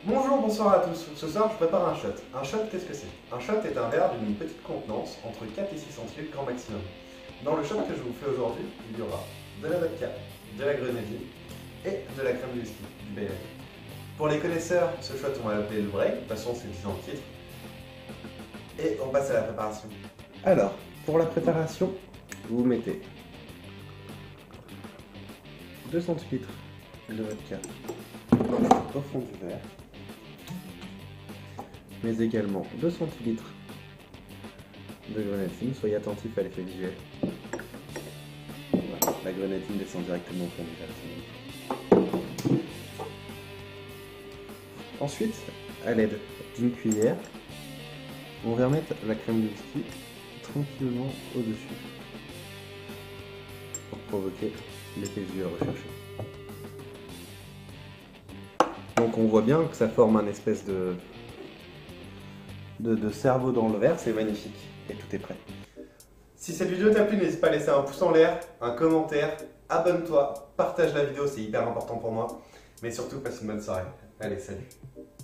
Bonjour, bonsoir à tous. Ce soir, je prépare un shot. Un shot, qu'est-ce que c'est? Un shot est un verre d'une petite contenance, entre 4 et 6 centilitres grand maximum. Dans le shot que je vous fais aujourd'hui, il y aura de la vodka, de la grenadine et de la crème de whisky, du Baileys. Pour les connaisseurs, ce shot, on va l'appeler le break, de toute façon, c'est dit dans le titre. Et on passe à la préparation. Alors, pour la préparation, vous mettez 2 centilitres de vodka au fond du verre, mais également 2 centilitres de grenadine. Soyez attentif à l'effet visuel. Voilà, la grenadine descend directement au fond du verre. Ensuite, à l'aide d'une cuillère, on va remettre la crème de whisky tranquillement au-dessus pour provoquer l'effet visuel recherché. Donc on voit bien que ça forme un espèce de cerveau dans le verre, c'est magnifique et tout est prêt. Si cette vidéo t'a plu, n'hésite pas à laisser un pouce en l'air, un commentaire, abonne-toi, partage la vidéo, c'est hyper important pour moi. Mais surtout, passe une bonne soirée. Allez, salut!